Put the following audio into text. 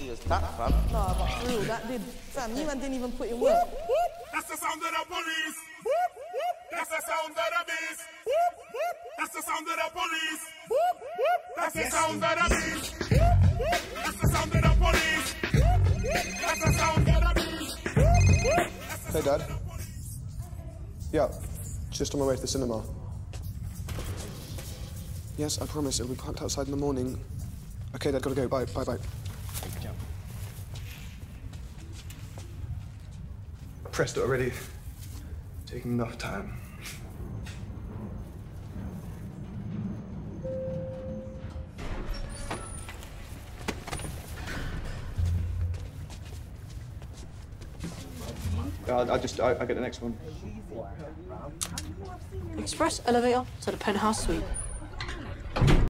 easy as that, fam. Nah, but for real, that did. Fam, you man didn't even put in work. That's the sound of the police. That's the sound of the beast. That's the sound of the police. That's the sound of the beast. That's the sound of the police. That's the sound of the beast. Hey, Dad. Yeah, just on my way to the cinema. Yes, I promise. It'll be parked outside in the morning. Okay, Dad, gotta go. Bye, bye, bye. Pressed it already. Taking enough time. I get the next one. Express elevator to the penthouse suite.